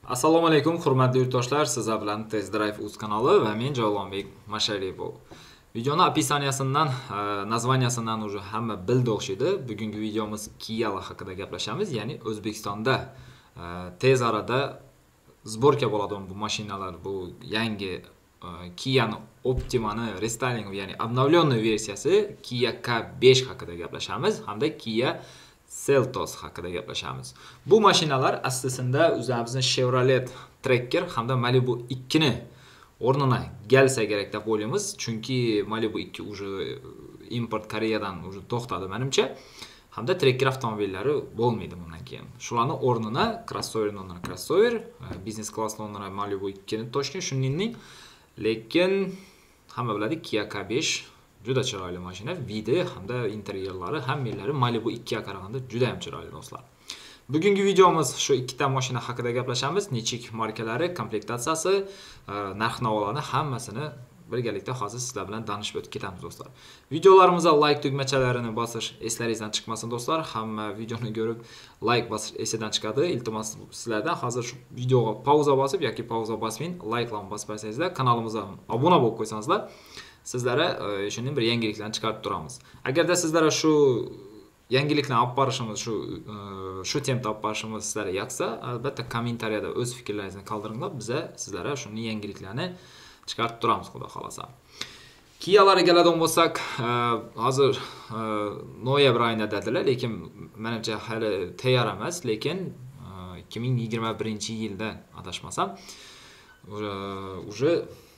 Assalomu alaykum, hurmatli yurtdoshlar. Sizlar bilan Test Drive uz kanali va men Javlonbek Masharipov. Videoni opisaniyasidan, nazvaniyasidan уже hamma bildi o'xshaydi. Bugungi videomiz Kia haqida gaplashamiz, ya'ni O'zbekistonda tez arada zborka bo'ladigan bu mashinalar, bu yangi Kia Optima'ni restyling, ya'ni обновленный versiyasi Kia K5 haqida gaplashamiz hamda Kia Seltos haqida gaplashamiz. Bu mashinalar aslida o'zimizning Chevrolet Tracker hamda Malibu 2 ni o'rnina kelsa kerak deb o'ylaymiz. Chunki Malibu 2 уже import Koreyadan уже to'xtadi menimcha. Hamda Tracker avtomobillari bo'lmaydi bundan keyin. Shularni o'rnina crossover, business class o'rnina Malibu 2 ni to'shgan shuningdek, lekin hamma biladi Kia K5 juda chiroyli mashina, vidi hamda interyerlari hammalari Malibu 2 ga qaraganda juda ham chiroyli do'stlar. Bugungi videomiz shu ikkita mashina haqida gaplashamiz. Nechik markalari, komplektatsiyasi, narx-navolarni hammasini birgalikda hozir sizlar bilan danishib o'tib ketamiz do'stlar. Videolarimizga like tugmachalarini bosish eslaringizdan chiqmasin do'stlar. Hamma videoni ko'rib like bosish esidan chiqadi. Iltimos sizlardan hozir shu videoga pauza bosib yoki pauza bosmang, likelarni bosib qo'ysangizlar, kanalimizga obuna bo'lib qo'ysangizlar, sizlarga shunday bir yangiliklarni chiqarib turamiz. Agarda sizlarga shu yangiliklarni olib borishimiz, shu temada olib borishimiz sizlarga yoqsa, albatta kommentariyada o'z fikrlaringizni qoldiringlar. Biz sizlarga shunday yangiliklarni chiqarib turamiz, xudo xolasa. Kia'larga keladigan bo'lsak, hozir noyabr oyida dedilar, lekin menimcha hali tayyor emas, lekin 2021-yilda adashmasam, уже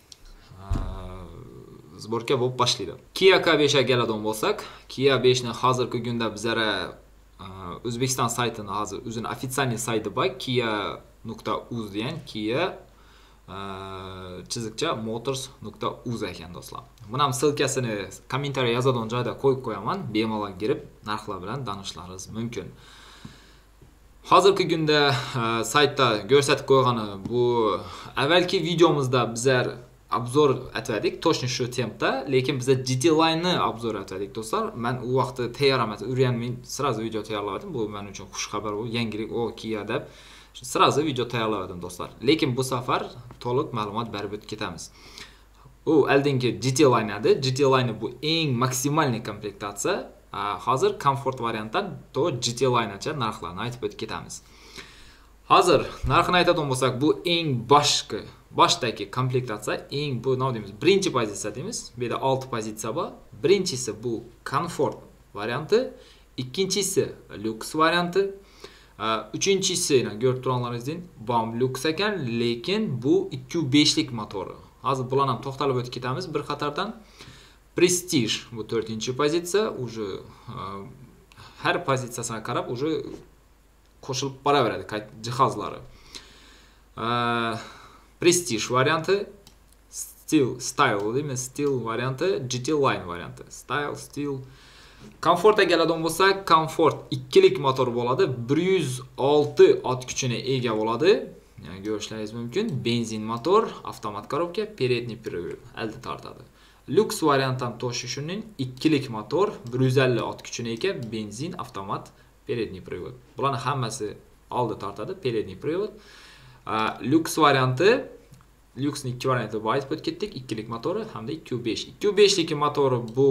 zborka bo'lib boshlaydi. Kia K5 ga keladigan bo'lsak, Kia 5 ni hozirgi kunda bizlara O'zbekiston saytini hozir o'zining ofitsial sayti bor, kia.uz degan, Kia _motors.uz ekan do'stlar. Buni ham silkasini kommentariya yozadigan joyda qo'yib qo'yaman, bemalol kirib narxlar bilan tanishlaringiz mumkin. Hozirgi kunda saytda ko'rsatib qo'ygani bu avvalgi videomizda bizlar obzor etdik, точно shu temada, lekin biz GT Line ni obzor etdik do'stlar. Men u vaqtda tayyor emas, o'rganmay sразу video tayyorladim. Bu men uchun xush xabar, bu yangilik, o Kia deb sразу video tayyorladim do'stlar. Lekin bu safar to'liq ma'lumot berib o'tib ketamiz. U oldingi GT Line edi. GT Line bu eng maksimalniy komplektatsiya. Hozir komfort variantdan to GT Line'cha narxlarni aytib o'tib ketamiz. Hozir narxini aytadigan bo'lsak, bu eng boshdagi komplektatsiya, eng bu nima deymiz? Birinchi pozitsiya deymiz. Bu yerda 6 pozitsiya bor. Birinchisi bu komfort varianti, ikkinchisi lyuks varianti, uchinchisi ko'rib turganlaringizdek Bomb Lux ekan, lekin bu 2.5 lik motori. Hozir bularni ham to'xtalib o'tib ketamiz bir qatordan. Prestige bu 4-pozitsiya, уже har pozitsiyasiga qarab уже qo'shilib boraveradi jihozlari. Prestige varianti, Style deymiz, Style varianti, GT Line varianti. Style. Komfortga keladigan bo'lsak, Comfort 2 lik motor bo'ladi, 106 ot kuchini ega bo'ladi. Yani ko'rishlaringiz mumkin. Benzin motor, avtomat korobka, передний привод, oldi tortadi. Lux variant ham to'shi shuning 2 lik motor, 150 ot kuchini ega, benzin, avtomat, передний привод. Bularni hammasi oldi tortadi, передний привод. Lux varianti, Luxning 2 varianti bor aytib ketdik, 2 lik motori hamda 2.5. 2.5 lik motori bu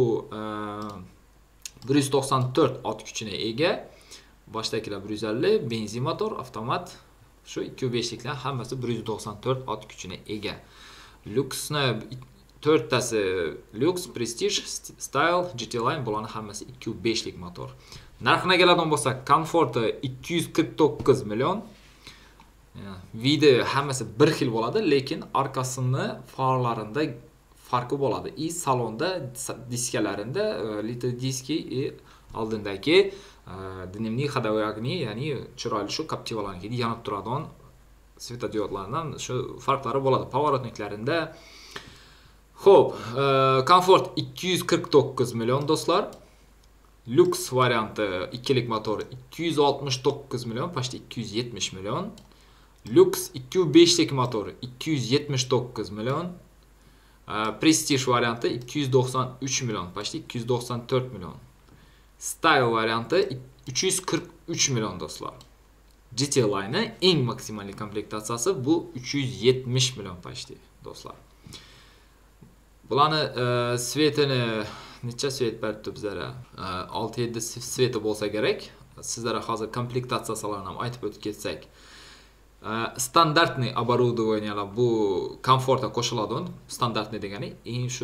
194 ot kuchini ega, boshdagilar 150, benzin motor, avtomat, shu 2.5 liklar hammasi 194 ot kuchini ega. Luxni 4 tasi Lux, Prestige, Style, GT Line bularning hammasi 2.5 lik motor. Narxina keladigan bo'lsak, Comfort'i 249 million. Vidi hammasi bir xil bo'ladi, lekin orqasini farlarida farqi bo'ladi. Salonda diskalarida litr diski oldindagi dinamli ходовой огни, ya'ni chiroyli shu Captiva'larga yonib turadigan svetodiodlardan shu farqlari bo'ladi. Pavorotniklarida. Xo'p, Comfort 249 million do'stlar. Lux varianti 2 lik motori 269 million, почти 270 million. Lux 2.5 lik motori 279 million. Prestige varianti 293 million, почти 294 million. Style varianti 343 million do'stlar. GT Line'ı eng maksimal komplektatsiyasi bu 370 million почти do'stlar. Bularni svetini necha svet beribdi bizlarga? 6-7 sveti bo'lsa kerak. Sizlarga hozir komplektatsiyalarini ham aytib o'tib ketsak. Standartniy оборудованиялар bu komfortga qo'shiladi. Standartniy degani eng shu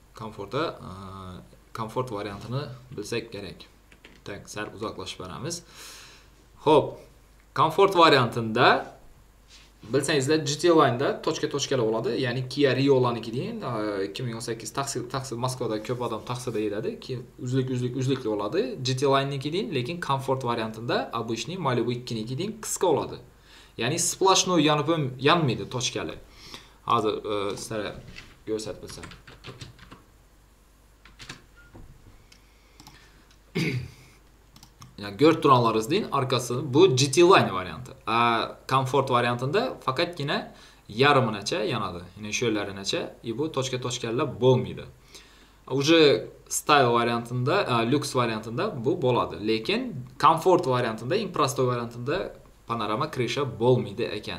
komfort variantini bilsak kerak. Tak, sal uzoqlashib boramiz. Xo'p, komfort variantida bilsangizlar GT Line'da tochka-tochkalar bo'ladi. Ya'ni Kia Rio'larniki deyin 2018 taksi Moskvada ko'p odam taksida yuradi, ki uzlikli bo'ladi. GT Line'niki deyin, lekin komfort variantida обычный Malibu 2niki deyin qisqa bo'ladi. Ya'ni splashnoy yanmaydi tochkali. Hozir sizlarga ko'rsatib o'tsam. Yani görüp duranlarız deyin, arkası bu GT Line variantı. Comfort variantında faqatgina yarımınacha yanadı. Yine şöylerinecha, bu tochka-tochkalar bo'lmaydi. Уже style variantında, lüks variantında bu bo'ladi. Lekin comfort variantında, eng prostoy variantında panorama krişa bo'lmaydi ekan.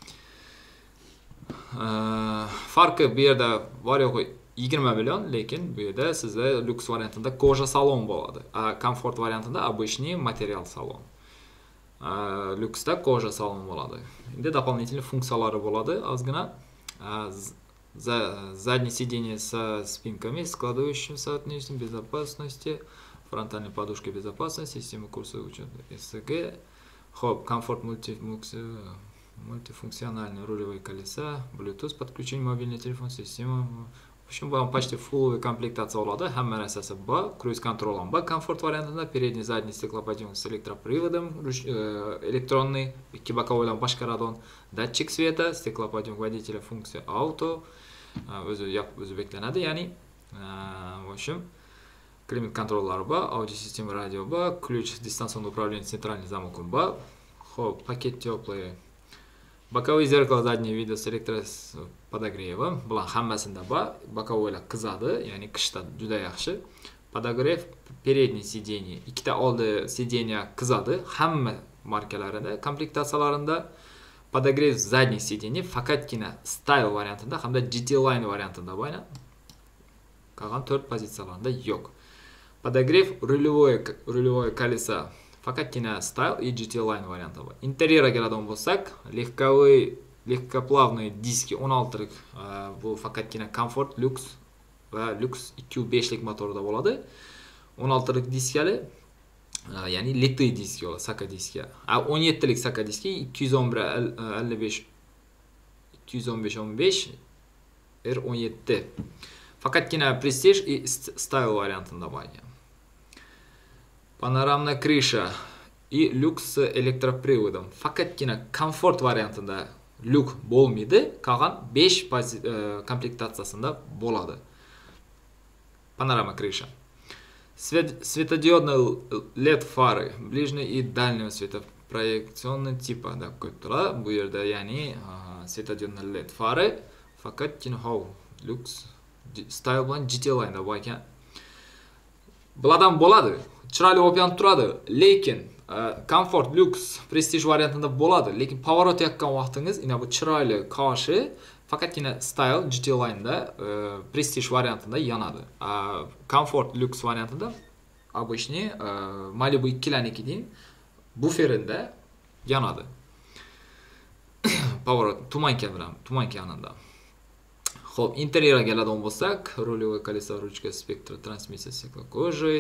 Farkı bir yerda var yo'q 20 million, lekin bu yerda sizda lüks variantında koja salon bo'ladi. Komfort variantında обычный material salon. Lüksda koja salon bo'ladi. Endi дополнительный funksiyalari bo'ladi. Ozgina заднее сиденье со спинками, складывающим соответствием безопасности, фронтальной подушкой безопасности, система курса учета СГ, хоп, комфорт мультифункциональные рулевые колеса, Bluetooth, подключение мобильный телефон, система. В общем, bu ham почти full komplektatsiya bo'ladi. Hamma narsasi bor. Cruise control ham bor. Komfort variantida передний задний стеклоподъемник с электроприводом, электронный, ikki bokovlarni boshqaradi. Datchik sveta, стеклоподъемник водителя, funksiya auto, o'zi beklanadi. Ya'ni, в общем, климат kontrollari bor, audio sistema, radio bor, ключ дистанционного управления, центральный замок bor. Xo'p, paket теплый. Боковые зеркала заднего вида с электроподогревом. Bular hammasida bor. Bokovlar qizadi, ya'ni qishda juda yaxshi. Podogrev передний сиденье. Ikkita oldi сиденье qizadi. Hamma markalarida, komplektatsiyalarida podogrev задний сиденье faqatgina style variantida hamda GT Line variantida bor. Qolgan 4 pozitsiyalarida yo'q. Podogrev рулевое колесо faqatgina style и GT Line varianti bor. Interyerga keladigan bo'lsak, lehkoplавные diski 16lik, bu faqatgina Comfort Lux va Lux 2.5 lik motorda bo'ladi. 16lik diskali, ya'ni litiy disk yo'q, saka diski. 17 lik saka diski 215 R17. Faqatgina Prestige и Style variantida bor ekan. Panoramna krişa и люк с электроприводом. Faqatgina komfort variantida lyuk bo'lmaydi, qolgan 5 komplektatsiyasida bo'ladi. Panorama krişa. Светодиодные LED фары ближнего и дальнего света проекционного типа, deb qo'yib turadi. Bu yerda ya'ni svetodiodный LED fari faqatgina lyuks style bilan GT Line'da bor ekan. Bulardan bo'ladi. Chiroyli bo'lib yonib turadi, lekin Comfort Lux Prestige variantida bo'ladi, lekin pоворot yakkan vaqtingiz ina bu chiroyli qoshi faqatgina Style GT Line'da Prestige variantida yonadi. Comfort Lux variantida обычный Malibu 2'larniki deyin buferinda yonadi. Pоворot tumanka yonida. Xo'p, interyerga keladigan bo'lsak, рулевое колесо, ручка, спектр, трансмиссия стеклокожей,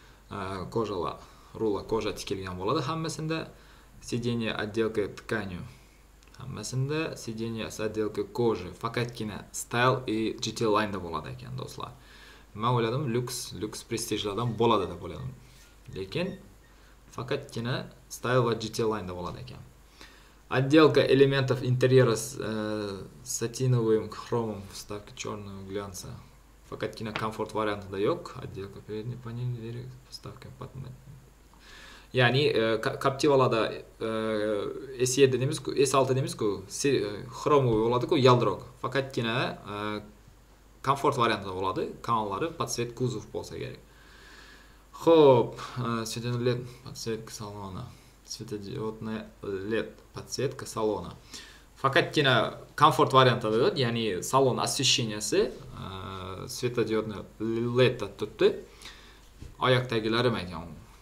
rulla koja tikilgan bo'ladi hammasida. Сиденье отделка тканью hammasida. Сиденье с отделкой кожи faqatgina Style и GT Line'da bo'ladi ekan do'stlar. Men o'yladim Lux Prestige'lardan bo'ladi deb o'yladim. Lekin faqatgina Style va GT Line'da bo'ladi ekan. Отделка элементов интерьера с сатиновым хромом, вставки черного глянца. Faqatgina komfort variantida yo'q. Отделка передней панели, двери, вставка под. Ya'ni Captiva'larda S7 deymiz-ku, S6 deymiz-ku, xromoviy bo'ladi-ku, yaldiroq. Faqatgina komfort variantida bo'ladi. Kanallari подсвет kuzov bo'lsa kerak. Xo'p, подсветка saloni. Svetodiodная LED подсветка salona. Faqatgina komfort variantida yo'q, ya'ni salon освещенияsi svetodiodni LED da turibdi. Oyoqdagilari ekan.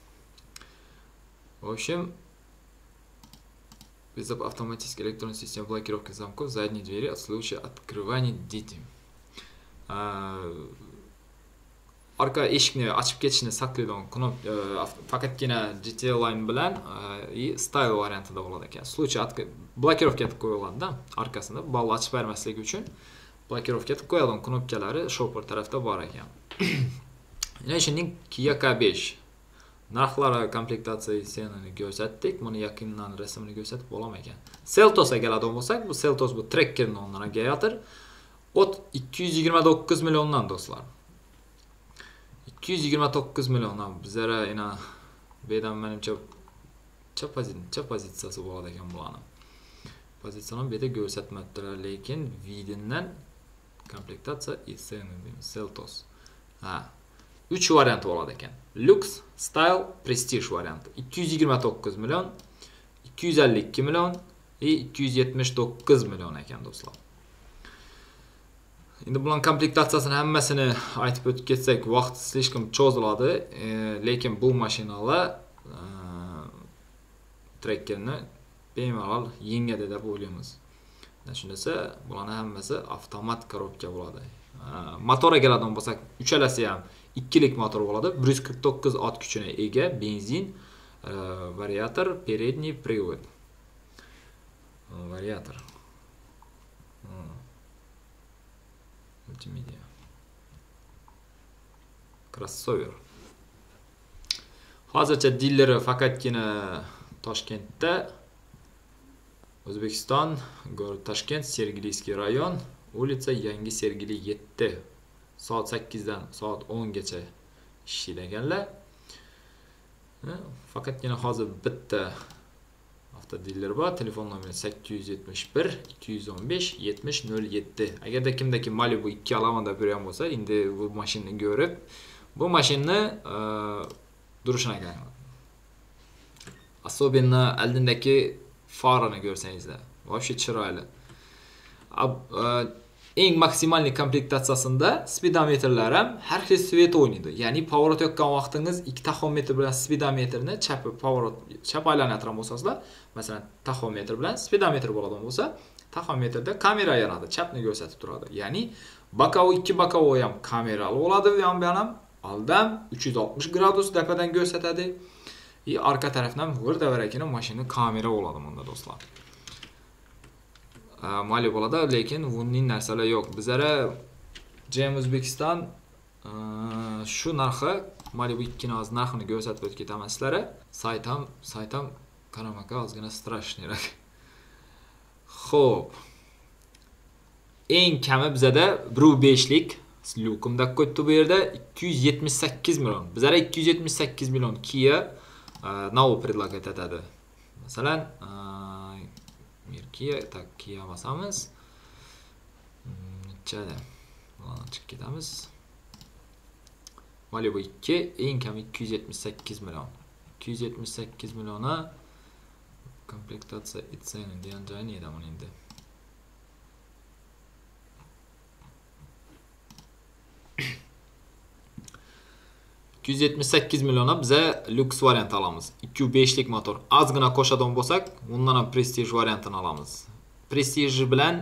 В общем, без автоматической электронной системы блокировки замков задней двери в случае открывания детям. Arka eshikni ochib ketishni saqlaydigan faqatgina GT Line bilan style variantida bo'ladi ekan. Случай blokirovka qilib qo'yiladi-da, orqasida ball ochib bermasligi uchun blokirovka qilib qo'yilgan knopkalari shopper tarafda bor ekan. Yana shuning Kia K5 narxlari komplektatsiyasini ko'rsatdik. Buni yaqindan rasmini ko'rsatib bo'laman ekan. Seltosga keladigan bo'lsak, bu Seltos bu Tracker nomlangan generator. Ot 229 milliondan do'stlar. 229 milliondan bizlere ina bedan menimcha cha pozitsiyasi bo'ladi ekan bularning. Pozitsiyani bu yerda ko'rsatmadilar, lekin videodan komplektatsiya Seltos. 3 variant bo'ladi ekan. Lux, Style, Prestige varianti. 229 million, 252 million ve 279 million ekan do'stlar. Endi bularning komplektatsiyasini hammasini aytib o'tib ketsak, vaqt slishkom cho'ziladi, lekin bu mashinalar Trackerni bemalol yengadi deb o'ylaymiz. Shundasa, bularning hammasi avtomat korobka bo'ladi. Motorga keladigan bo'lsak, uchalasi ham ikkilik motor bo'ladi. 149 ot kuchine ega, benzin, variator, передний привод. Variator. Multimedia. Crossover. Hozircha dilleri faqatgina Toshkentda, O'zbekiston, город Toshkent, Sergeliyskiy rayon, улица Yangi Sergeli 7. Soat 8dan soat 10 gacha ishlaydiganlar. Faqatgina hozir bitta avtodiler bor. Telefon nomeri 871 215 7007. Agarda kimdaki Malibu 2 olaman deb yurgan bo'lsa, endi bu mashinani ko'rib, bu mashinani durishini qarang. Особенно oldindagi farini ko'rsangizlar, вообще chiroyli. Eng maksimalniy komplektatsiyasida speedometrlar ham har xil svet o'ynaydi. Ya'ni pоворот yoqqan vaqtingiz 2 taxometr bilan speedometrni chap aylanayotgan bo'lsangizlar, masalan, taxometr bilan speedometr bo'ladigan bo'lsa, taxometrda kamera yanadi, chapni ko'rsatib turadi. Ya'ni bokovoy 2 bokovoy ham kamerali bo'ladi, yon-bu ham oldam 360 gradus tepadan ko'rsatadi. Arka tarafdan g'irdavaragina mashina kamera bo'ladi bunda do'stlar. Mali bo'ladi, lekin bunning narsalar yo'q. Bizlari GM O'zbekiston shu narxi Malibu 2 ning narxini ko'rsatib o'tib ketaman sizlarga. Saytam qaramaka ozgina strashnirak. Xo'p. Eng kami bizada 1.5 lik Lukumda qo'yibdi bu yerda 278 million. Bizlari 278 million Kia Now предлагает etadi. Masalan, Kia, tak Kia basamiz. Nechada? Bularni chiqib ketamiz. Malibu 2 eng kam 278 million. 278 milliona komplektatsiya etsin degan joyini edi buni endi. 278 milyona bize lüks variant alamiz. 2.5'lik motor. Azgina qo'shadigan bo'lsak, undan ham Prestige variantini alamiz. Prestige bilan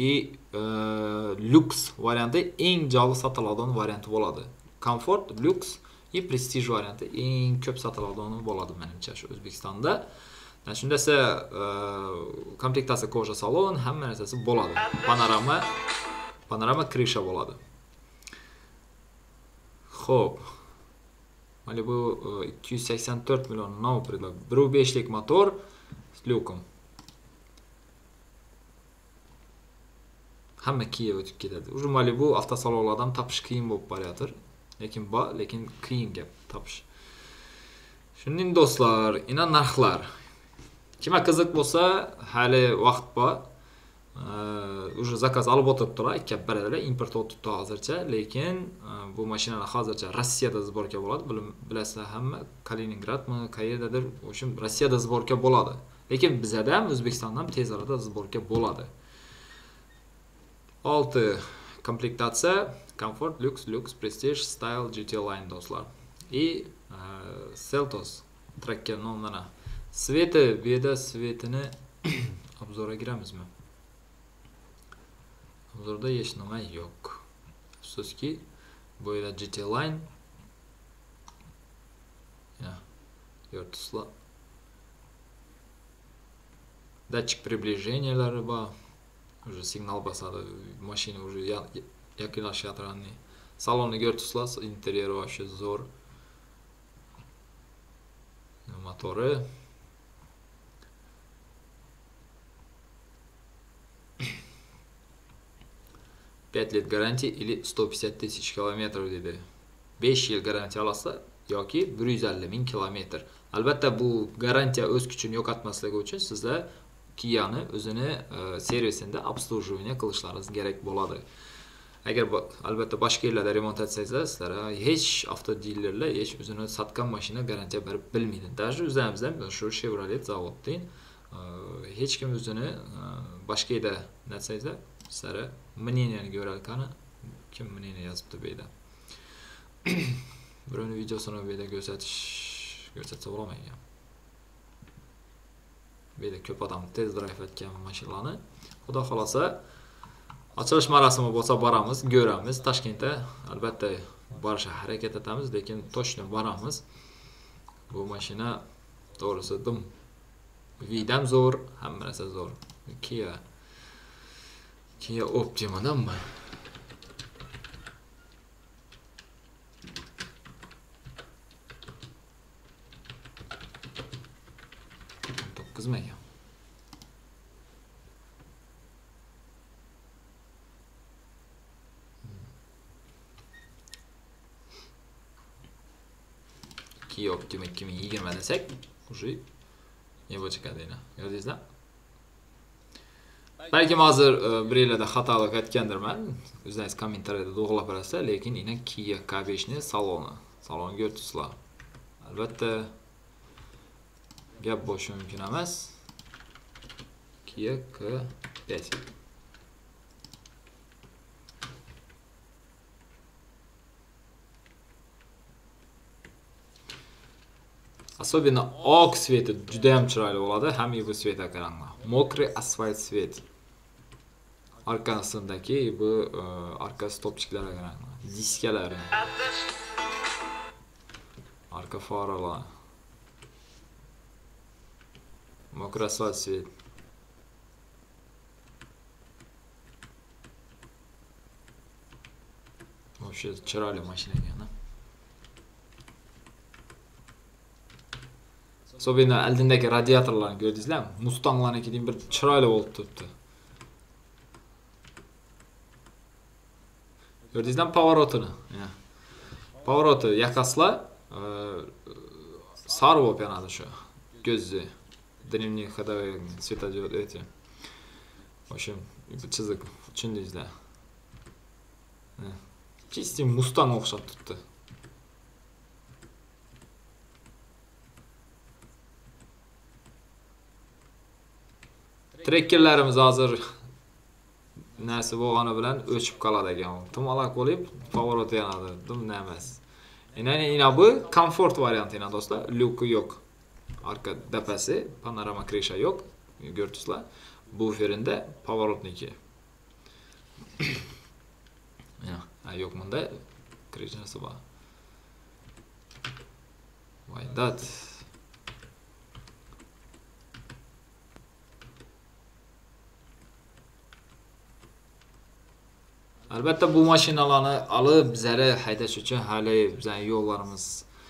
lüks varianti eng joli sotiladigan varianti bo'ladi. Comfort, lüks va Prestige varianti eng ko'p sotiladigan bo'ladi menimcha shu O'zbekistonda. Shundasa komplektatsiya koja salon, hamma narsasi bo'ladi. Panorama krişa bo'ladi. Xo'p. Malibu 284 milyon nav предлагает. 1.5'lik motor с люком. Hamma Kia o'tib ketadi. Ujum Malibu avtosalonlardan topish qiyin bo'lib qolayotir. Lekin qiyin gap topish. Shuningdek do'stlar, ina narxlar. Kimga qiziq bo'lsa, hali vaqt bor. Уже zakaz olib o'tiribdilar, ikki biradilar, import o'tibdi hozircha, lekin bu mashinalar hozircha Rossiyada sborka bo'ladi. Bilasizlar hamma, Kaliningradmi, qayerdadir, o'sha Rossiyada sborka bo'ladi. Lekin bizda ham O'zbekistonda ham tez orada sborka bo'ladi. 6 komplektatsiya Comfort, Lux, Prestige, Style, GT Line do'stlar. Seltos Tracker nomlana. Sveti, beda svetini obzorga giramizmi? Obzorda hech nima yo'q. Afsuski, bu yerda GT Line. Ya, yo'rtuslar. Датчик приближениялari bor. Уже signal basadi, mashina уже yaqinlashyapti. Salonni ko'rtuslar, interyeri вообще zo'r. Motori 5 yil garantiya или 150 тысяч kilometr dedi. 5 yil garantiya olsa yoki 150 ming kilometr. Albatta bu garantiya o'z kuchini yo'qotmasligi uchun sizlar Kia'ni o'zini servisida obslujivание qilishlaringiz kerak bo'ladi. Agar albatta boshqa yerlarda remont etsangizlar, sizlar hech avtodilerlar hech o'zini sotgan mashina garantiya berib bilmaydi. Даже o'zimizdan shu Chevrolet zavoddan hech kim o'zini boshqa yerda natsangizlar, sizlar мнениeni ko'ralkani kim мнение yozibdi bu yerda. Birovni videosini bu yerda ko'rsatsa bo'lamaydi. Bu yerda ko'p odam test drive etgan mashinalarni. Xudo xolasa ochilish marosimi bo'lsa boramiz, ko'ramiz. Toshkentda albatta borishga harakat etamiz, lekin точно boramiz. Bu mashina to'g'risi dim. Vidam zo'r, hamma narsa zo'r. Kia Optimadanmi? Kızmayın. Kia Optima 2020 desek, уже ne bo'lacak deyna. Gördingizmi? Belki hozir bir yerlarda xatolik aytgandirman. O'zingiz kommentariyada to'g'rilab berasizlar, lekin yana Kia K5 ni saloni ko'rtusizlar. Albatta gap bo'lishi mumkin emas. Kia K5. Особенно oq sveti juda ham chiroyli bo'ladi. Hamma bu svetga qaranglar. Mokriy asfalt svet. Arkasındaki bu arka stopchiklariga qaranglar. Diskalari. Arka faralar. Mokriy asfalt svet. Вообще chiroyli mashina ekan. Особенно aldindagi radiatorlarni ko'rdingizlarmi? Mustanglarnikidan bir chiroyli bo'lib turibdi. Ko'rdingizlarmi pavorotini? Pavoroti yakaslar sar bo'lib yanadi shu. Ko'zi dnevnik ходовые светодиоды эти. В общем, chiziq tushundingizlar. Чисти Mustang o'xshab turibdi. Trekkerlarimiz hozir narsa bo'lgani bilan o'chib qoladi ekan. Tumalak bo'lib, pavorot yanadi. Dumna emas. Ina bu komfort varianti ina do'stlar. Lyuki yo'q. Arka dapasi, panorama krisha yo'q. Ko'rdingizlar. Buferinde pavorotniki. Yo'q bunda krishasi bor. Voy dat. Albatta bu mashinalarni olib bizlar haydash uchun hali bizning yo'llarimiz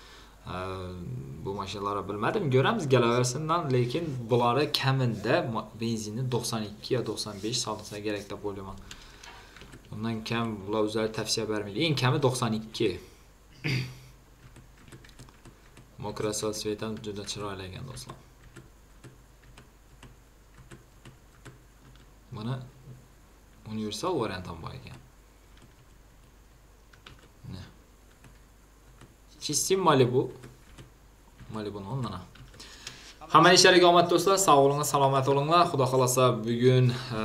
bu mashinalarni bilmadim. Ko'ramiz kelaversindan, lekin bularga kamida benzinni 92 yo 95 solsa kerak deb o'ylayman. Bundan kam bular o'zlari tavsiya bermaydi. Eng kami 92. Mokrasal svetan juda chiroyli ekan do'stlar. Buni universal variant ham bor ekan. Chizim Malibu. Malibu mana. Hamma ishlariga omad do'stlar. Sog' bo'ling, salomat bo'linglar. Xudo xolasa bugun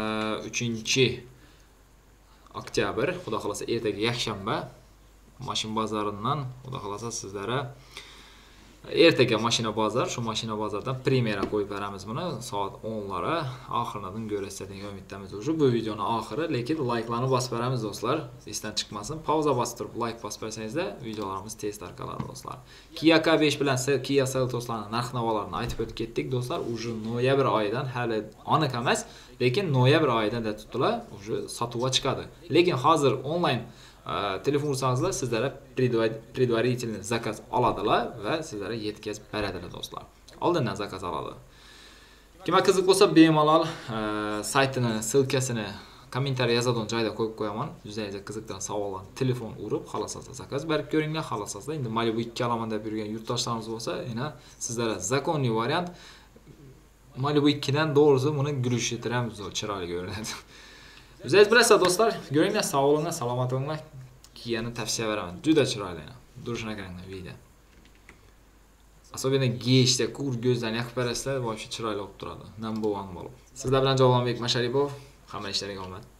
3-oktyabr, xudo xolasa ertaga yakshanba. Mashina bozoridan xudo xolasa sizlarga ertaga mashina bozor, shu mashina bozordan premyera qo'yib beramiz buni soat 10 larda. Oxiridan ko'rasiz degan umiddamiz. O'sha bu videoning oxiri, lekin layklarni bosib beramiz do'stlar. Esdan chiqmasin. Pauza bosib turib like bosib bersangizda videolarimiz tez tarqaladi do'stlar. Kia K5 bilan Kia Seltos'larning narx-navolarini aytib o'tib ketdik do'stlar. Uje noyabr oyidan hali aniq emas, lekin noyabr oyidan da tutdilar, uje sotuvga chiqadi. Lekin hozir onlayn telefon ursangizlar sizlarga предварительный zakaz oladilar va sizlarga yetkazib beradilar do'stlar. Oldindan zakaz oladi. Kimga qiziq bo'lsa bemalol saytini, silkasini kommentariy yozadigan joyda qo'yib qo'yaman. Yuzingizga qiziqtirgan savollarni telefon urib, xohlasangizlar zakaz berib ko'ringlar, xohlasangizlar endi Malibu 2 olaman deb yurgan yurtdoshlarimiz bo'lsa, yana sizlarga zakonniy variant Malibu 2 dan doğrusu buni gulishtirib ham chiroyli ko'rinadi. O'zingiz bilasizlar do'stlar, ko'ringlar, sog' bo'linglar, salomat bo'linglar. Kia'ni tavsiya beraman. Juda chiroyli. Durishini qaranglar video. Особенно geshda kur ko'zdan yoqib berasizlar, voy chiroyli bo'lib turadi. Number 1 bo'lib. Sizlar bilan Javlonbek Masharipov, hamma ishlariga omad.